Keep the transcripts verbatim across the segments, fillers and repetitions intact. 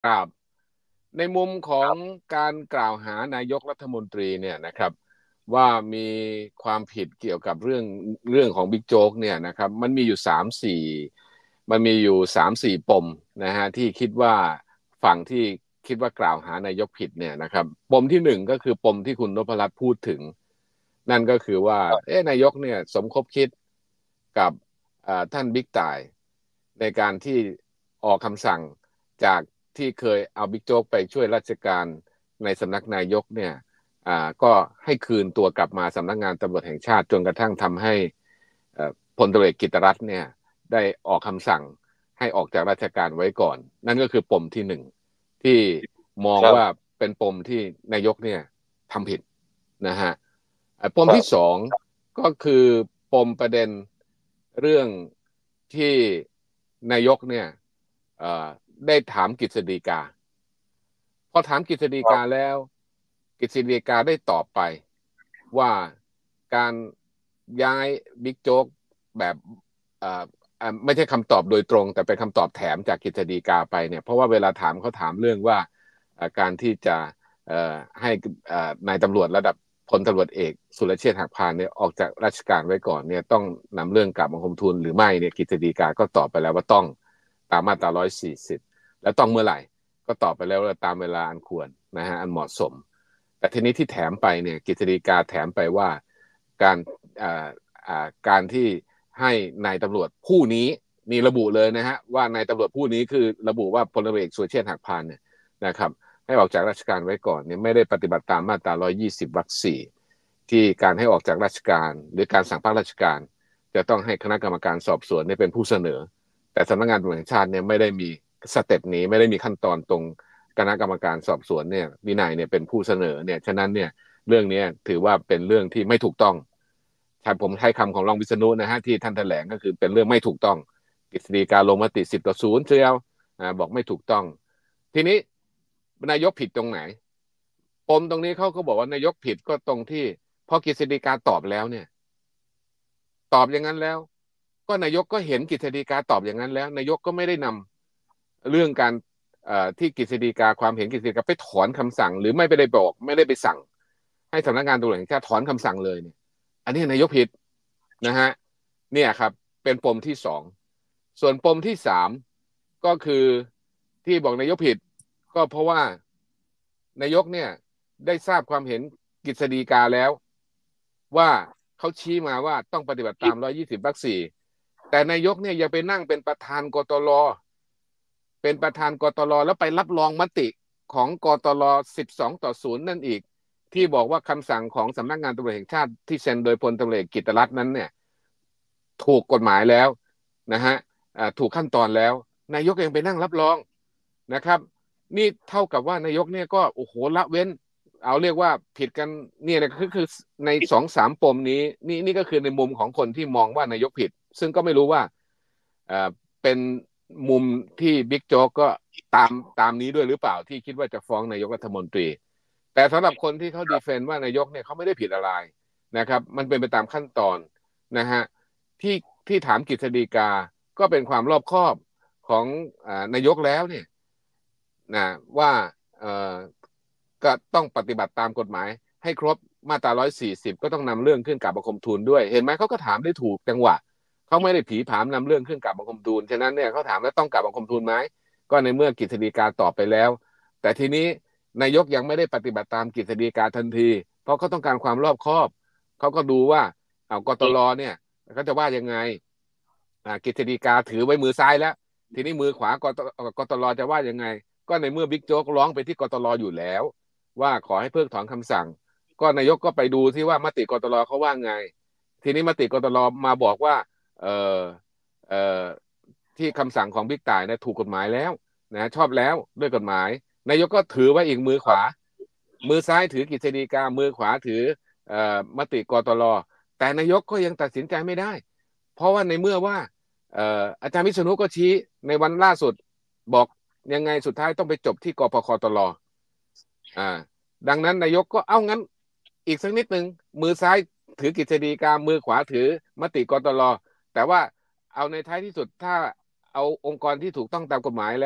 ครับในมุมของครับการกล่าวหานายกรัฐมนตรีเนี่ยนะครับว่ามีความผิดเกี่ยวกับเรื่องเรื่องของบิ๊กโจ๊กเนี่ยนะครับมันมีอยู่สามสี่มันมีอยู่สามสี่ปมนะฮะที่คิดว่าฝั่งที่คิดว่ากล่าวหานายกผิดเนี่ยนะครับปมที่หนึ่งก็คือปมที่คุณนพรัตน์พูดถึงนั่นก็คือว่าเอ๊ะนายกเนี่ยสมคบคิดกับท่านบิ๊กต่ายในการที่ออกคำสั่ง จากที่เคยเอาบิ๊กโจ๊กไปช่วยราชการในสำนักนายกเนี่ยอ่าก็ให้คืนตัวกลับมาสำนักงานตำรวจแห่งชาติจนกระทั่งทำให้พลตำรวจกิตติรัตน์เนี่ยได้ออกคำสั่งให้ออกจากราชการไว้ก่อนนั่นก็คือปมที่หนึ่งที่มองว่าครับเป็นปมที่นายกเนี่ยทำผิดนะฮะปมครับที่สองก็คือปมประเด็นเรื่องที่นายกเนี่ยได้ถามกฤษฎีกาพอถามกฤษฎีครับกาแล้วกฤษฎีกาได้ตอบไปว่าการย้ายบิ๊กโจ๊กแบบไม่ใช่คำตอบโดยตรงแต่เป็นคำตอบแถมจากกฤษฎีกาไปเนี่ยเพราะว่าเวลาถามเขาถามเรื่องว่าการที่จะให้นายตำรวจระดับพลตำรวจเอกสุรเชษฐ์หักพานเนี่ยออกจากราชการไว้ก่อนเนี่ยต้องนำเรื่องกลับมาคมทูลหรือไม่เนี่ยกฤษฎีกาก็ตอบไปแล้วว่าต้องตามมาตราร้อยสี่สิบแล้วต้องเมื่อไหร่ก็ตอบไปแล้วว่าตามเวลาอันควรนะฮะอันเหมาะสมแต่ทีนี้ที่แถมไปเนี่ยกฤษฎีกาแถมไปว่าการการที่ให้นายตำรวจผู้นี้มีระบุเลยนะฮะว่านายตำรวจผู้นี้คือระบุว่าพลตำรวจเอกสุรเชษฐ์หักพานเนี่ยนะครับให้ออกจากราชการไว้ก่อนเนี่ยไม่ได้ปฏิบัติตามมาตราหนึ่งร้อยยี่สิบวรรคสี่ที่การให้ออกจากราชการหรือการสั่งพักราชการจะต้องให้คณะกรรมการสอบสวนเนี่ยเป็นผู้เสนอแต่สำนักงานตำรวจแห่งชาติเนี่ยไม่ได้มีสเต็ปนี้ไม่ได้มีขั้นตอนตรงคณะกรรมการสอบสวนเนี่ยวินัยเนี่ยเป็นผู้เสนอเนี่ยฉะนั้นเนี่ยเรื่องนี้ถือว่าเป็นเรื่องที่ไม่ถูกต้องถ้าผมใช้คำของรองวิษณุนะฮะที่ท่านแถลงก็คือเป็นเรื่องไม่ถูกต้องกฤษฎีกาลงมติสิบต่อศูนย์เชียวบอกไม่ถูกต้องทีนี้นายกผิดตรงไหนปมตรงนี้เขาก็บอกว่านายกผิดก็ตรงที่พอกฤษฎีกาตอบแล้วเนี่ยตอบอย่างนั้นแล้วก็นายกก็เห็นกฤษฎีกาตอบอย่างนั้นแล้วนายกก็ไม่ได้นำเรื่องการที่กฤษฎีกาความเห็นกฤษฎีกาไปถอนคำสั่งหรือไม่ไปได้บอกไม่ได้ไปสั่งให้สำนักงานตำรวจแห่งชาติถอนคำสั่งเลยเนี่ยอันนี้นายกผิดนะฮะเนี่ยครับเป็นปมที่สองส่วนปมที่สามก็คือที่บอกนายกผิดก็เพราะว่านายกเนี่ยได้ทราบความเห็นกฤษฎีกาแล้วว่าเขาชี้มาว่าต้องปฏิบัติตามหนึ่งร้อยยี่สิบวรรคสี่แต่นายกเนี่ยยังไปนั่งเป็นประธานกตลเป็นประธานกตลแล้วไปรับรองมติของกตลสิบสองต่อศูนย์นั่นอีกที่บอกว่าคำสั่งของสำนักงานตำรวจแห่งชาติที่เซ็นโดยพลตำรวจเอกกิตติรัตน์นั้นเนี่ยถูกกฎหมายแล้วนะฮะถูกขั้นตอนแล้วนายกเองไปนั่งรับรองนะครับนี่เท่ากับว่านายกเนี่ยก็โอ้โหละเว้นเอาเรียกว่าผิดกันเนี่ยนะคือคือในสองสามปมนี้นี่นี่ก็คือในมุมของคนที่มองว่านายกผิดซึ่งก็ไม่รู้ว่าเอ่อเป็นมุมที่บิ๊กโจ๊กก็ตามตามนี้ด้วยหรือเปล่าที่คิดว่าจะฟ้องนายกรัฐมนตรีแต่สำหรับคนที่เขาดีเฟนต์ว่านายกเนี่ยเขาไม่ได้ผิดอะไรนะครับมันเป็นไปตามขั้นตอนนะฮะที่ที่ถามกฤษฎีกาก็เป็นความรอบคอบของนายกแล้วเนี่ยนะว่าเอ่อก็ต้องปฏิบัติตามกฎหมายให้ครบมาตราหนึ่งร้อยสี่สิบก็ต้องนำเรื่องขึ้นกราบบังคมทูลด้วยเห็นไหมเขาก็ถามได้ถูกจังหวะเขาไม่ได้ผีผามนำเรื่องขึ้นกราบบังคมทูลฉะนั้นเนี่ยเขาถามแล้วต้องกราบบังคมทูลไหมก็ในเมื่อกฤษฎีกาตอบไปแล้วแต่ทีนี้นายกยังไม่ได้ปฏิบัติตามกฤษฎีกาทันทีเพราะเขาต้องการความรอบคอบเขาก็ดูว่าเอากตลเนี่ยเขาจะว่ายังไงกฤษฎีกาถือไว้มือซ้ายแล้วทีนี้มือขวากกตลจะว่ายังไงก็ในเมื่อบิ๊กโจ๊กร้องไปที่กตลอยู่แล้วว่าขอให้เพิกถอนคำสั่งก็นายกก็ไปดูที่ว่ามติกตลเขาว่าไงทีนี้มติกตลมาบอกว่าเออเออที่คำสั่งของบิ๊กต่ายนะถูกกฎหมายแล้วนะชอบแล้วด้วยกฎหมายนายกก็ถือไว้อีกมือขวามือซ้ายถือกฤษฎีกามือขวาถือเอ่อมติกตลแต่นายกก็ยังตัดสินใจไม่ได้เพราะว่าในเมื่อว่าเอ่ออาจารย์วิษณุก็ชี้ในวันล่าสุดบอกยังไงสุดท้ายต้องไปจบที่กพคตลอ่าดังนั้นนายกก็เอางั้นอีกสักนิดหนึ่งมือซ้ายถือกฤษฎีกามือขวาถือมติกตลแต่ว่าเอาในท้ายที่สุดถ้าเอาองค์กรที่ถูกต้องตามกฎหมายแล้ว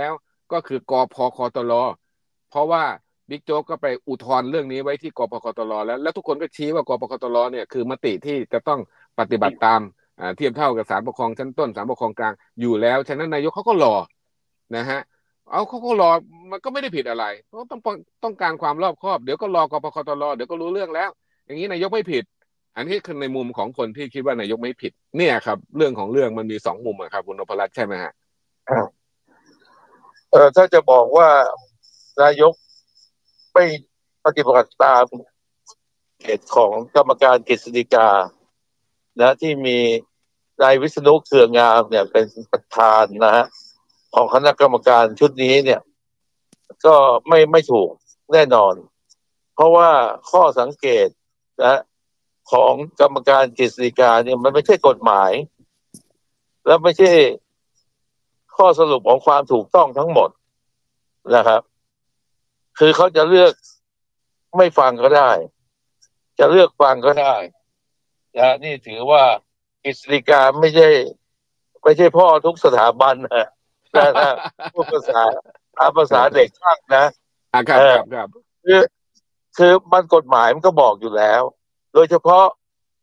ก็คือกพคตรเพราะว่าบิ๊กโจ๊กก็ไปอุทธรณ์เรื่องนี้ไว้ที่กพคตรแล้วแล้วทุกคนก็ชี้ว่ากพคตรเนี่ยคือมติที่จะต้องปฏิบัติตามเทียบเท่ากับศาลปกครองชั้นต้นศาลปกครองกลางอยู่แล้วฉะนั้นนายกเขาก็รอนะฮะเอาเขาก็รอมันก็ไม่ได้ผิดอะไรเพราะต้องต้องการความรอบคอบเดี๋ยวก็รอกพคตรเดี๋ยวก็รู้เรื่องแล้วอย่างนี้นายกไม่ผิดอันนี้คือในมุมของคนที่คิดว่านายกไม่ผิดเนี่ยครับเรื่องของเรื่องมันมีสองมุมครับคุณนพรัตน์ใช่ไหมฮะเออถ้าจะบอกว่านายกไม่ปฏิบัติตามเหตุของกรรมการกฤษฎีกานะที่มีนายวิษณุเครืองามเนี่ยเป็นประธานนะฮะของคณะกรรมการชุดนี้เนี่ยก็ไม่ไม่ถูกแน่นอนเพราะว่าข้อสังเกตนะของกรรมการกฤษฎีกาเนี่ยมันไม่ใช่กฎหมายและไม่ใช่ข้อสรุปของความถูกต้องทั้งหมดนะครับคือเขาจะเลือกไม่ฟังก็ได้จะเลือกฟังก็ได้นะนี่ถือว่ากฤษฎีกาไม่ใช่ไม่ใช่พ่อทุกสถาบันนะนะพูดภาษาอาภาษาเด็กช่างนะครับครับครับคือคือมันกฎหมายมันก็บอกอยู่แล้วโดยเฉพาะ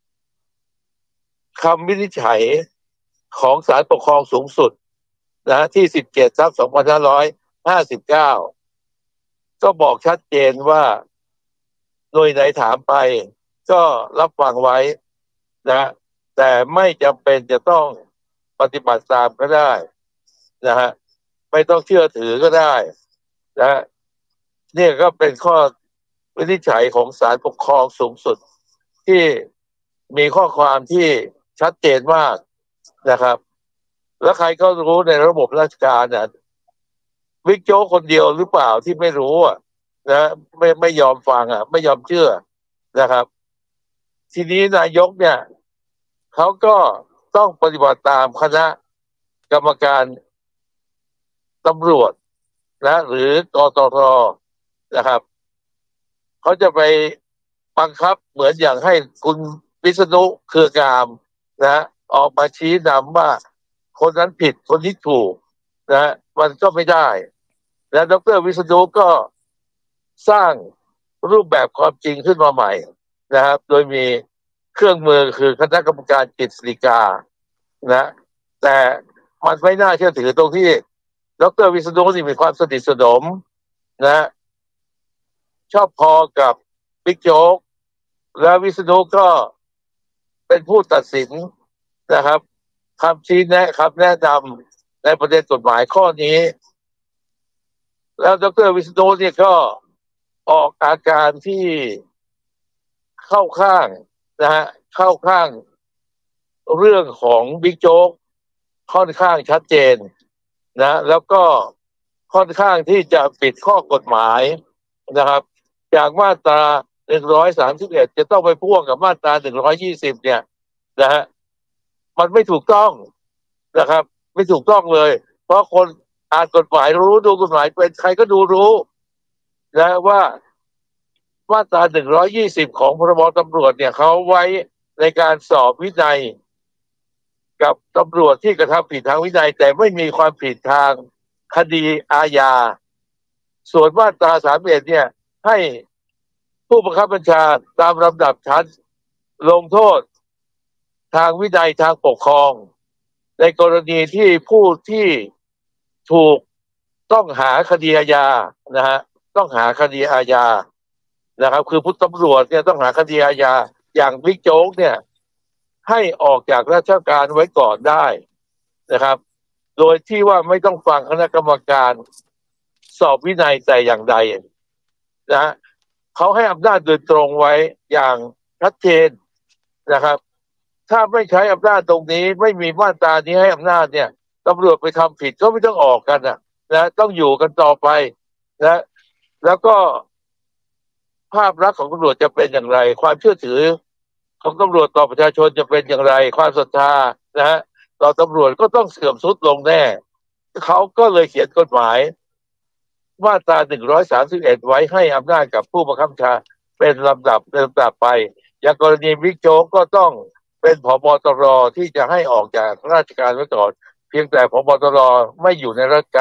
คำวินิจฉัยของศาลปกครองสูงสุดนะที่สิบเจ็ดทับสองพันห้าร้อยห้าสิบเก้าก็บอกชัดเจนว่าหน่วยไหนถามไปก็รับฟังไว้นะแต่ไม่จำเป็นจะต้องปฏิบัติตามก็ได้นะฮะไม่ต้องเชื่อถือก็ได้นะนี่ก็เป็นข้อวินิจฉัยของศาลปกครองสูงสุดที่มีข้อความที่ชัดเจนมากนะครับแล้วใครก็รู้ในระบบราชการเนี่ยบิ๊กโจ๊กคนเดียวหรือเปล่าที่ไม่รู้อ่ะนะไม่ไม่ยอมฟังอ่ะไม่ยอมเชื่อนะครับทีนี้นายกเนี่ยเขาก็ต้องปฏิบัติตามคณะกรรมการตำรวจนะหรือกตรนะครับเขาจะไปบังคับเหมือนอย่างให้คุณวิษณุเครืองามนะออกมาชี้นำว่าคนนั้นผิดคนนี้ถูกนะมันก็ไม่ได้และดร.วิษณุก็สร้างรูปแบบความจริงขึ้นมาใหม่นะครับโดยมีเครื่องมือคือคณะกรรมการกฤษฎีกานะแต่มันไม่น่าเชื่อถือตรงที่ดร.วิษณุนี่มีความสนิทสนมนะชอบพอกับบิ๊กโจ๊กและวิษณุก็เป็นผู้ตัดสินนะครับคำชี้แนะคำแนะนำในประเด็นกฎหมายข้อนี้แล้วดร.วิษณุเนี่ยก็ออกอาการที่เข้าข้างนะฮะเข้าข้างเรื่องของบิ๊กโจ๊กค่อนข้างชัดเจนนะแล้วก็ค่อนข้างที่จะปิดข้อกฎหมายนะครับจากมาตราหนึ่งร้อยสามสิบเอ็ดจะต้องไปพ่วงกับมาตราหนึ่งร้อยยี่สิบเนี่ยนะฮะมันไม่ถูกต้องนะครับไม่ถูกต้องเลยเพราะคนอ่านกฎหมายรู้ดูกฎหมายเป็นใครก็ดูรู้นะว่ามาตราหนึ่งร้อยยี่สิบของพรบตำรวจเนี่ยเขาไว้ในการสอบวินัยกับตำรวจที่กระทำผิดทางวินัยแต่ไม่มีความผิดทางคดีอาญาส่วนมาตราสามสิบเอ็ดเนี่ยให้ผู้บังคับบัญชาตามลำดับชั้นลงโทษทางวินัยทางปกครองในกรณีที่ผู้ที่ถูกต้องหาคดีอาญานะฮะต้องหาคดีอาญานะครับคือผู้ตำรวจเนี่ยต้องหาคดีอาญาอย่างบิ๊กโจ๊กเนี่ยให้ออกจากราชการไว้ก่อนได้นะครับโดยที่ว่าไม่ต้องฟังคณะกรรมการสอบวินัยแต่อย่างใดนะเขาให้อำนาจโดยตรงไว้อย่างชัดเจนนะครับถ้าไม่ใช้อำนาจตรงนี้ไม่มีมาตรานี้ให้อำนาจเนี่ยตำรวจไปทำผิดก็ไม่ต้องออกกันนะนะต้องอยู่กันต่อไปนะแล้วก็ภาพลักษณ์ของตำรวจจะเป็นอย่างไรความเชื่อถือของตำรวจต่อประชาชนจะเป็นอย่างไรความศรัทธานะฮะต่อตำรวจก็ต้องเสื่อมทรุดลงแน่เขาก็เลยเขียนกฎหมายมาตราหนึ่งร้อยสามสิบเอ็ดไว้ให้อำนาจกับผู้บังคับบัญชาเป็นลำดับเป็นลำดับไปอย่างกรณีบิ๊กโจ๊กก็ต้องเป็นผบ.ตร.ที่จะให้ออกจากราชการไว้ก่อนเพียงแต่ผบ.ตร.ไม่อยู่ในราชการ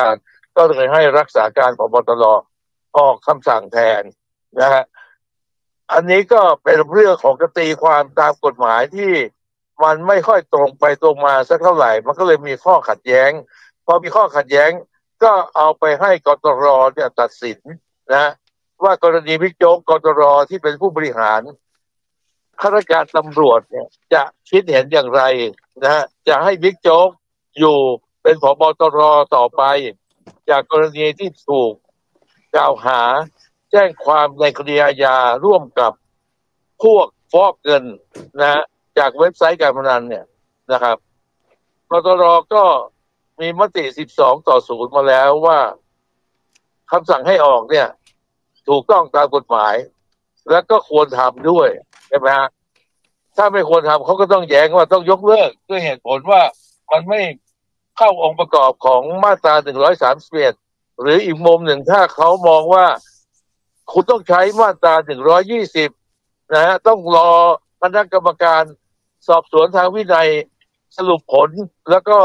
ก็เลยให้รักษาการผบ.ตร.ออกคำสั่งแทนนะฮะอันนี้ก็เป็นเรื่องของกตีความตามกฎหมายที่มันไม่ค่อยตรงไปตรงมาสักเท่าไหร่มันก็เลยมีข้อขัดแย้งพอมีข้อขัดแย้งก็เอาไปให้กตร.เนี่ยตัดสินนะว่ากรณีบิ๊กโจ๊กกตร.ที่เป็นผู้บริหารข้าราชการตำรวจเนี่ยจะคิดเห็นอย่างไรนะฮะจะให้บิ๊กโจ๊กอยู่เป็นผบ.ตร.ต่อไปจากกรณีที่ถูกกล่าวหาแจ้งความในคดีอาญาร่วมกับพวกฟอกเงินนะจากเว็บไซต์การพนันเนี่ยนะครับกตร.ก็มีมติสิบสองต่อศูนย์มาแล้วว่าคำสั่งให้ออกเนี่ยถูกต้องตามกฎหมายแล้วก็ควรทำด้วยใช่ไหมฮะถ้าไม่ควรทำเขาก็ต้องแย้งว่าต้องยกเลิกด้วยเหตุผลว่ามันไม่เข้าองค์ประกอบของมาตราหนึ่งร้อยสามสิบเอ็ดหรืออีกมุมหนึ่งถ้าเขามองว่าคุณต้องใช้มาตราหนึ่งร้อยยี่สิบนะฮะต้องรอคณะกรรมการสอบสวนทางวินัยสรุปผลแล้วก็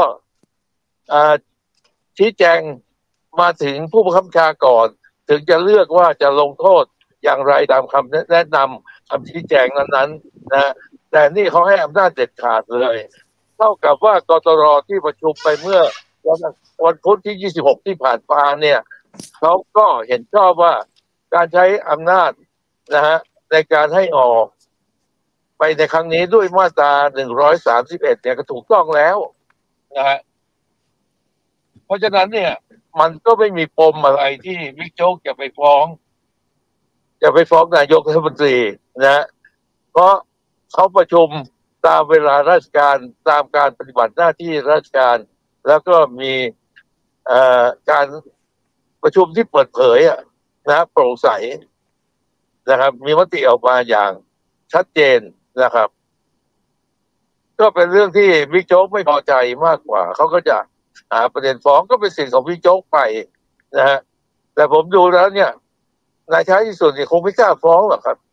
ชี้แจงมาถึงผู้บังคับบัญชาก่อนถึงจะเลือกว่าจะลงโทษอย่างไรตามคำแนะนำคำชี้แจงนั้นๆนะแต่นี่เขาให้อำนาจเด็ดขาดเลยเท่ากับว่ากตร.ที่ประชุมไปเมื่อวันพุธที่ยี่สิบหกที่ผ่านมาเนี่ยเขาก็เห็นชอบว่าการใช้อำนาจนะฮะในการให้ออกไปในครั้งนี้ด้วยมาตราหนึ่งร้อยสามสิบเอ็ดเนี่ยก็ถูกต้องแล้วนะฮะเพราะฉะนั้นเนี่ยมันก็ไม่มีปมอะไรที่บิ๊กโจ๊กจะไปฟ้องจะไปฟ้องนายกรัฐมนตรีนะเพราะเขาประชุมตามเวลาราชการตามการปฏิบัติหน้าที่ราชการแล้วก็มีการประชุมที่เปิดเผยนะโปร่งใสนะครับมีมติออกมาอย่างชัดเจนนะครับก็เป็นเรื่องที่บิ๊กโจ๊กไม่พอใจมากกว่าเขาก็จะหาประเด็นฟ้องก็เป็นสิ่งของบิ๊กโจ๊กไปนะฮะแต่ผมดูแล้วเนี่ยนายท้ายที่สุดเนี่ยคงไม่กล้าฟ้องหรอกครับ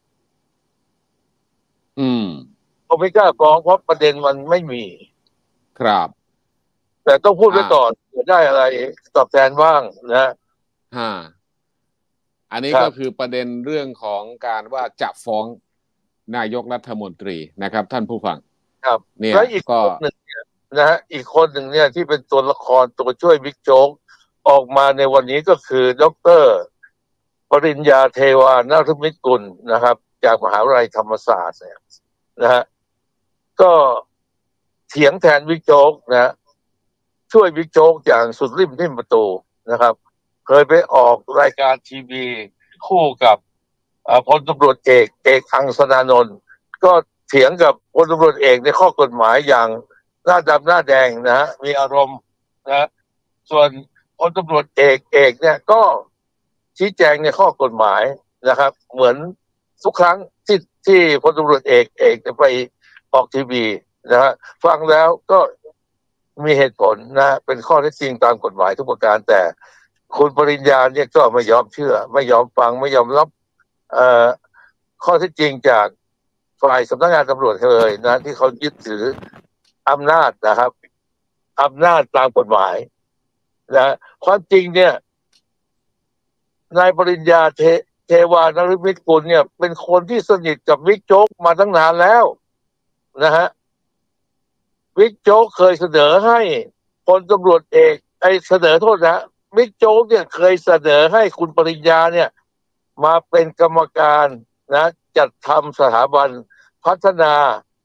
อืมคงไม่กล้าฟ้องเพราะประเด็นมันไม่มีครับแต่ต้องพูดไว้ก่อนจะได้อะไรตอบแทนบ้างนะฮะอันนี้ก็คือประเด็นเรื่องของการว่าจะฟ้องนายกรัฐมนตรีนะครับท่านผู้ฟังครับเนี่ยและอีกคนหนึ่งนะฮะอีกคนหนึ่งเนี่ยที่เป็นตัวละครตัวช่วยบิ๊กโจ๊กออกมาในวันนี้ก็คือดร.ปริญญาเทวานฤมิตกุลนะครับจากมหาวิทยาลัยธรรมศาสตร์เนี่ยนะฮะก็เถียงแทนบิ๊กโจ๊กนะช่วยบิ๊กโจ๊กอย่างสุดริมทิ่มประตูนะครับเคยไปออกรายการทีวีคู่กับพลตำรวจเอกเอกอังสนานนท์ก็เถียงกับพลตำรวจเอกในข้อกฎหมายอย่างหน้าดำหน้าแดงนะฮะมีอารมณ์นะส่วนพลตำรวจเอกเอกเนี่ยก็ชี้แจงในข้อกฎหมายนะครับเหมือนทุกครั้งที่ที่พลตำรวจเอกเอกไปออกทีวีนะฮะฟังแล้วก็มีเหตุผลนะเป็นข้อเท็จจริงตามกฎหมายทุกประการแต่คุณปริญญาเนี่ยก็ไม่ยอมเชื่อไม่ยอมฟังไม่ยอมรับเอ่อข้อเท็จจริงจากฝ่ายสำนักงานตำรวจเลยนะที่เขายึดถืออำนาจนะครับอำนาจตามกฎหมายนะความจริงเนี่ยนายปริญญาเทเทวานฤมิตกุลเนี่ยเป็นคนที่สนิทกับบิ๊กโจ๊กมาตั้งนานแล้วนะฮะบิ๊กโจ๊กเคยเสนอให้พลตำรวจเอกไอเสนอโทษนะบิ๊กโจ๊กเนี่ยเคยเสนอให้คุณปริญญาเนี่ยมาเป็นกรรมการนะจัดทำสถาบันพัฒนา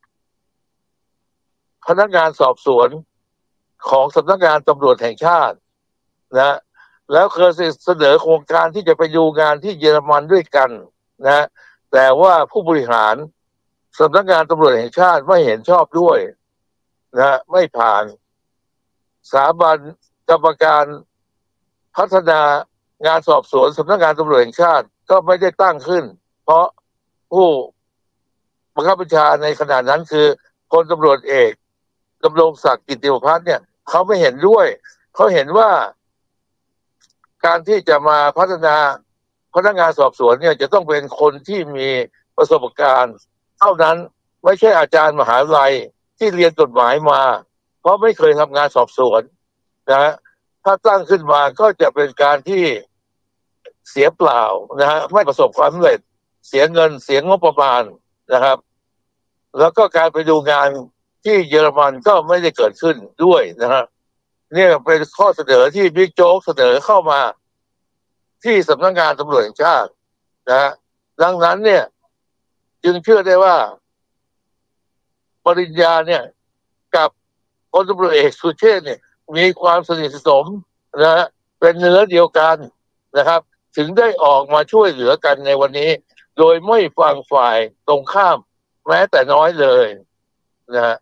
พนักงานสอบสวนของสำนักงานตำรวจแห่งชาตินะแล้วเคยเสนอโครงการที่จะไปดูงานที่เยอรมันด้วยกันนะแต่ว่าผู้บริหารสำนักงานตำรวจแห่งชาติไม่เห็นชอบด้วยนะไม่ผ่านสถาบันกรรมการพัฒนางานสอบสวนสำนักงานตำรวจแห่งชาติก็ไม่ได้ตั้งขึ้นเพราะผู้บังคับบัญชาในขณะนั้นคือพลตำรวจเอกดำรงศักดิ์กิติประภัสเนี่ยเขาไม่เห็นด้วยเขาเห็นว่าการที่จะมาพัฒนาพนักงานสอบสวนเนี่ยจะต้องเป็นคนที่มีประสบการณ์เท่านั้นไม่ใช่อาจารย์มหาวิทยาลัยที่เรียนกฎหมายมาเพราะไม่เคยทำงานสอบสวนนะฮะถ้าตั้งขึ้นมาก็จะเป็นการที่เสียเปล่านะฮะไม่ประสบความสำเร็จเสียเงินเสียงบประมาณนะครับแล้วก็การไปดูงานที่เยอรมันก็ไม่ได้เกิดขึ้นด้วยนะฮะเนี่ยเป็นข้อเสนอที่บิ๊กโจ๊กเสนอเข้ามาที่สำนักงานตำรวจแห่งชาตินะฮะดังนั้นเนี่ยจึงเชื่อได้ว่าปริญญาเนี่ยกับพลตำรวจเอกสุเชษฐ์เนี่ยมีความสนิทสนมนะฮะเป็นเนื้อเดียวกันนะครับถึงได้ออกมาช่วยเหลือกันในวันนี้โดยไม่ฟังฝ่ายตรงข้ามแม้แต่น้อยเลยนะฮะ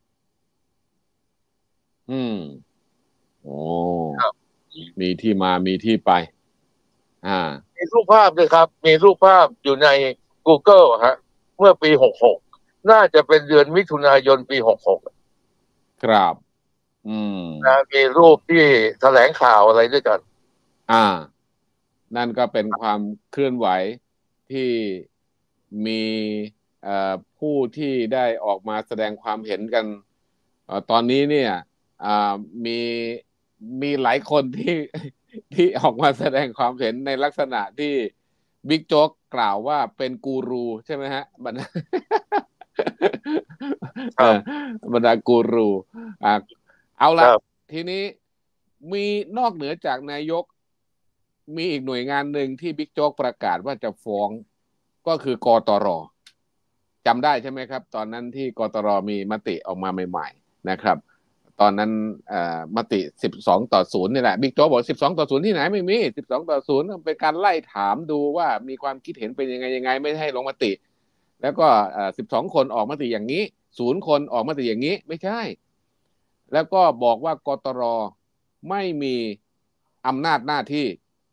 อืมโอ้มีที่มามีที่ไปอ่ามีรูปภาพด้วยครับมีรูปภาพอยู่ใน Google ฮะเมื่อปีหกหกน่าจะเป็นเดือนมิถุนายนปีหกหกครับอืมนะมีรูปที่แถลงข่าวอะไรด้วยกันอ่านั่นก็เป็นความเคลื่อนไหวที่มีผู้ที่ได้ออกมาแสดงความเห็นกันตอนนี้เนี่ยมีมีหลายคนที่ที่ออกมาแสดงความเห็นในลักษณะที่บิ๊กโจ๊กกล่าวว่าเป็นกูรูใช่ไหมฮะบรรดาบรรดากูรูอ่าเอาละทีนี้มีนอกเหนือจากนายกมีอีกหน่วยงานหนึ่งที่บิ๊กโจ๊กประกาศว่าจะฟ้องก็คือกตร.จำได้ใช่ไหมครับตอนนั้นที่กตร.มีมติออกมาใหม่ๆนะครับตอนนั้นมติสิบสองต่อศูนย์นี่แหละบิ๊กโจ๊กบอกสิบสองต่อศูนย์ที่ไหนไม่มีสิบสองต่อศูนย์เป็นการไล่ถามดูว่ามีความคิดเห็นเป็นยังไงยังไงไม่ให้ลงมติแล้วก็สิบสองคนออกมติอย่างนี้ศูนย์คนออกมติอย่างนี้ไม่ใช่แล้วก็บอกว่ากตร.ไม่มีอำนาจหน้าที่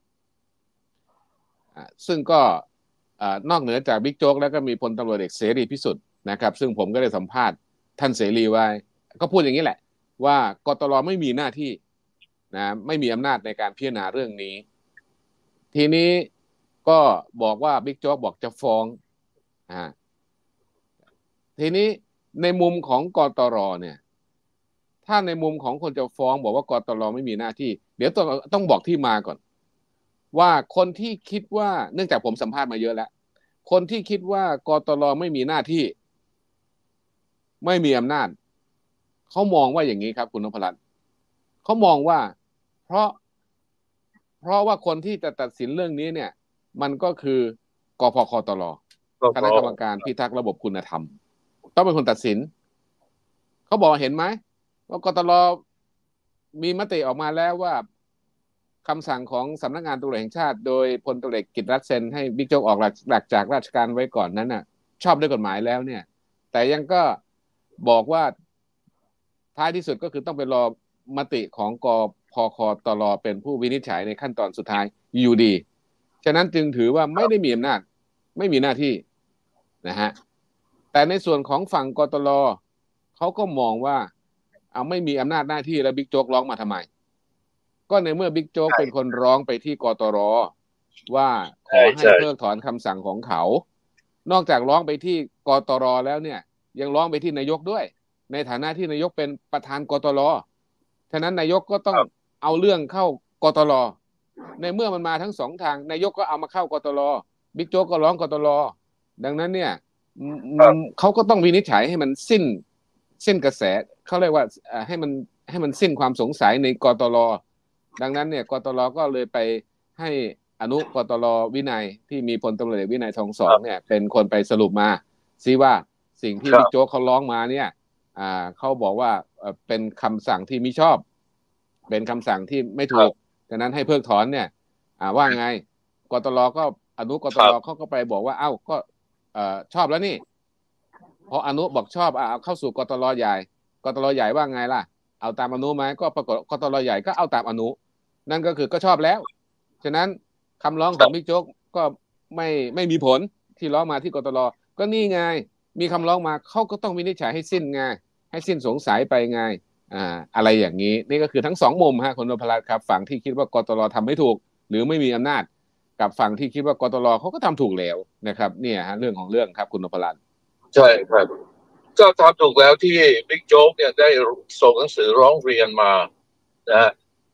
ซึ่งก็นอกเหนือจากบิ๊กโจ๊กแล้วก็มีพลตำรวจเอกเสรีพิสุทธิ์นะครับซึ่งผมก็ได้สัมภาษณ์ท่านเสรีไว้ก็พูดอย่างนี้แหละว่ากตร.ไม่มีหน้าที่นะไม่มีอำนาจในการพิจารณาเรื่องนี้ทีนี้ก็บอกว่าบิ๊กโจ๊กบอกจะฟ้องอ่าทีนี้ในมุมของกตร.เนี่ยถ้าในมุมของคนจะฟ้องบอกว่ากตร.ไม่มีหน้าที่เดี๋ยวต้องต้องบอกที่มาก่อนว่าคนที่คิดว่าเนื่องจากผมสัมภาษณ์มาเยอะแล้วคนที่คิดว่ากตร.ไม่มีหน้าที่ไม่มีอำนาจเขามองว่าอย่างนี้ครับคุณนพรัตน์เขามองว่าเพราะเพราะว่าคนที่จะตัดสินเรื่องนี้เนี่ยมันก็คือกพคตร.คณะกรรมการพิทักษ์ระบบคุณธรรมต้องเป็นคนตัดสินเขาบอกเห็นไหมว่ากตร.มีมติออกมาแล้วว่าคำสั่งของสำนักงานตำรวจแห่งชาติโดยพลตำรวจเอกกิตติรัตน์เซ็นให้บิ๊กโจ๊กออกหลักจากราชการไว้ก่อนนั้นน่ะชอบด้วยกฎหมายแล้วเนี่ยแต่ยังก็บอกว่าท้ายที่สุดก็คือต้องไปรอมติของกพคตร.เป็นผู้วินิจฉัยในขั้นตอนสุดท้ายอยู่ดีฉะนั้นจึงถือว่าไม่ได้มีอำนาจไม่มีหน้าที่นะฮะแต่ในส่วนของฝั่งกตร.เขาก็มองว่าเอาไม่มีอำนาจหน้าที่แล้วบิ๊กโจ๊กร้องมาทำไมก็ในเมื่อบิ๊กโจ๊กเป็นคนร้องไปที่กตร.ว่าขอให้เพิกถอนคำสั่งของเขานอกจากร้องไปที่กตร.แล้วเนี่ยยังร้องไปที่นายกด้วยในฐานะที่นายกเป็นประธานกตร.ฉะนั้นนายกก็ต้องเอาเรื่องเข้ากตร.ในเมื่อมันมาทั้งสองทางนายกก็เอามาเข้ากตร.บิ๊กโจ๊กก็ร้องกตร.ดังนั้นเนี่ยเขาก็ต้องวินิจฉัยให้มันสิ้นสิ้นกระแสเขาเรียกว่าให้มันให้มันสิ้นความสงสัยในกตร.ดังนั้นเนี่ยกตร.ก็เลยไปให้อนุกตร.วินัยที่มีพลตำรวจเอกวินัยทองสองเนี่ยเป็นคนไปสรุปมาซิว่าสิ่งที่บิ๊กโจ๊กเขาร้องมาเนี่ยอ่าเขาบอกว่าเป็นคำสั่งที่มิชอบเป็นคำสั่งที่ไม่ถูกดังนั้นให้เพิกถอนเนี่ยอ่าว่าไงกตร.ก็อนุกตร.เขาก็ไปบอกว่าเอ้าก็เอ่อชอบแล้วนี่พออนุบอกชอบเอาเข้าสู่กตร.ใหญ่กตร.ใหญ่ว่าไงล่ะเอาตามอนุไหมก็ปรากฏกตร.ใหญ่ก็เอาตามอนุนั่นก็คือก็ชอบแล้วฉะนั้นคำร้องของบิ๊กโจ๊กก็ไม่ไม่มีผลที่ร้องมาที่กตร.ก็นี่ไงมีคำร้องมาเขาก็ต้องวินิจฉัยให้สิ้นไงให้สิ้นสงสัยไปไงอ่าอะไรอย่างนี้นี่ก็คือทั้งสองมุมฮะคุณนพรัตน์ครับฝั่งที่คิดว่ากตร.ทำไม่ถูกหรือไม่มีอำนาจกับฝั่งที่คิดว่ากตร.เขาก็ทำถูกแล้วนะครับเนี่ยฮะเรื่องของเรื่องครับคุณนพรัตน์ใช่ครับก็ทำถูกแล้วที่บิ๊กโจ๊กเนี่ยได้ส่งหนังสือร้องเรียนมานะ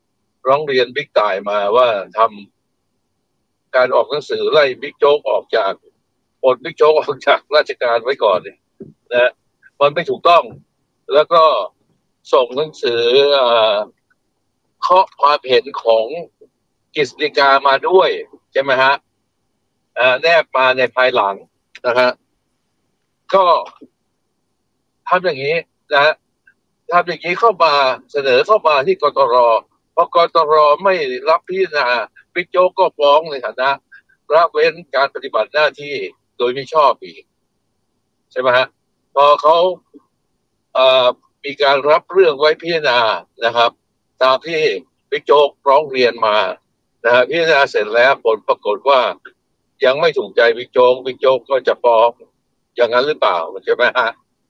ร้องเรียนบิ๊กต่ายมาว่าทำการออกหนังสือไล่บิ๊กโจ๊กออกจากปลดบิ๊กโจ๊กออกจากราชการไว้ก่อนนะมันไม่ถูกต้องแล้วก็ส่งหนังสือเคาะความเห็นของกฤษฎีกามาด้วยใช่ไหมฮะแนบมาในภายหลังนะฮะก็ทำอย่างนี้นะทำอย่างนี้เข้ามาเสนอเข้ามาที่กตรพอกตรไม่รับพิจารณาบิ๊กโจ๊กก็ฟ้องในฐานะละเว้นการปฏิบัติหน้าที่โดยไม่ชอบอีกใช่ไหมฮะพอเขาเอ่อมีการรับเรื่องไว้พิจารณานะครับตามที่บิ๊กโจ๊กร้องเรียนมานะฮะพิจารณาเสร็จแล้วผลปรากฏว่ายังไม่ถูกใจบิ๊กโจ๊กบิ๊กโจ๊กก็จะฟ้องอย่างนั้นหรือเปล่าใช่ไหมฮะ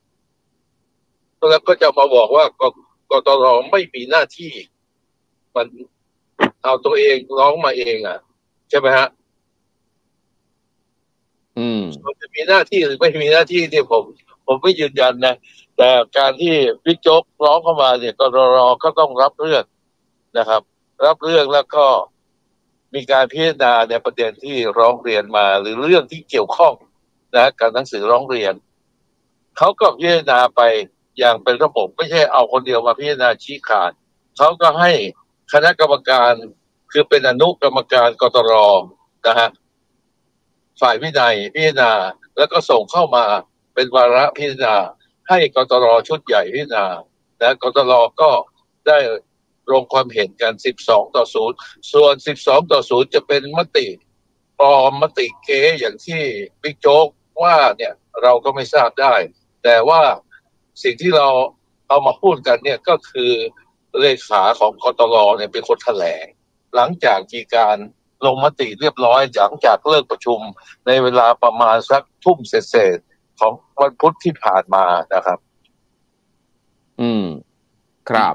แล้วก็จะมาบอกว่ากตรไม่มีหน้าที่มันเอาตัวเองร้องมาเองอ่ะใช่ไหมฮะอืมมันจะมีหน้าที่หรือไม่มีหน้าที่ที่ผมผมไม่ยืนยันนะแต่การที่บิ๊กโจ๊กร้องเข้ามาเนี่ยกตรก็ต้องรับเรื่องนะครับรับเรื่องแล้วก็มีการพิจารณาในประเด็นที่ร้องเรียนมาหรือเรื่องที่เกี่ยวข้องนะกับหนังสือร้องเรียนเขาก็พิจารณาไปอย่างเป็นระบบไม่ใช่เอาคนเดียวมาพิจารณาชี้ขาดเขาก็ให้คณะกรรมการคือเป็นอนุกรรมการกตรนะฮะฝ่ายวินัยพิจารณาแล้วก็ส่งเข้ามาเป็นวาระพิจารณาให้กตรชุดใหญ่พิจารณาและกตรก็ได้ลงความเห็นกันสิบสองต่อศูนย์ส่วนสิบสองต่อศูนย์จะเป็นมติปลอมมติเก๊อย่างที่บิ๊กโจ๊กว่าเนี่ยเราก็ไม่ทราบได้แต่ว่าสิ่งที่เราเอามาพูดกันเนี่ยก็คือเลขาของกตรเนี่ยเป็นคนแถลงหลังจากมีการลงมติเรียบร้อยหลังจากเลิกประชุมในเวลาประมาณสักทุ่มเศษๆของวันพุธที่ผ่านมานะครับอืมครับ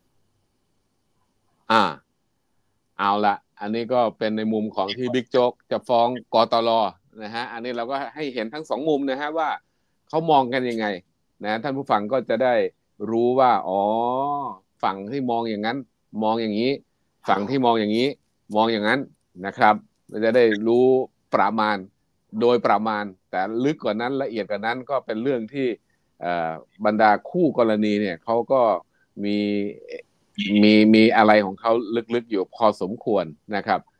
อ่าเอาละอันนี้ก็เป็นในมุมของที่บิ๊กโจ๊กจะฟ้องกตรนะฮะอันนี้เราก็ให้เห็นทั้งสองมุมนะฮะว่าเขามองกันยังไงนะท่านผู้ฟังก็จะได้รู้ว่าอ๋อฝั่งที่มองอย่างนั้นมองอย่างนี้ฝั่งที่มองอย่างนี้มองอย่างนั้นนะครับจะได้รู้ประมาณโดยประมาณแต่ลึกกว่านั้นละเอียดกว่านั้นก็เป็นเรื่องที่บรรดาคู่กรณีเนี่ยเขาก็มีมีมีอะไรของเขาลึกๆอยู่พอสมควรนะครับ